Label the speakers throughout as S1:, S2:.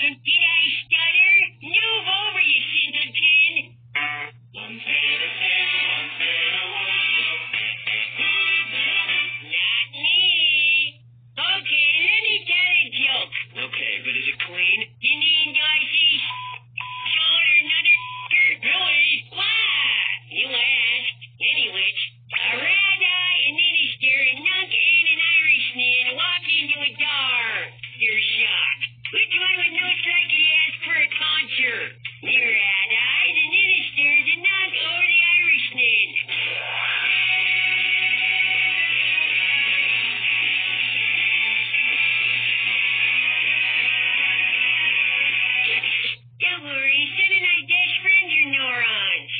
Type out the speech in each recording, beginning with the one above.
S1: Did I stutter? Move over, you simpleton. Not me. Okay, let me tell a joke.
S2: Okay, but is it clean?
S1: You need Darcy? Shoulder, another Billy. Why? You asked. Anyway, a rabbi, a minister, a nunk, and an Irishman walk into a bar. You're shocked. Which one would most likely ask for a concert? The rabbi, the minister, the nunk, or the Irishman? Don't worry, son and I best friends are neurons.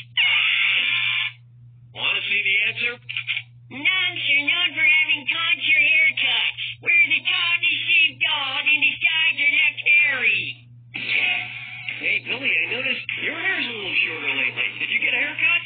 S2: Want to see the answer?
S1: Nunks are known for having contour haircuts, where the top is shaved bald and the sides are left hairy.
S2: Hey, Billy, I noticed your hair's a little shorter lately. Did you get a haircut?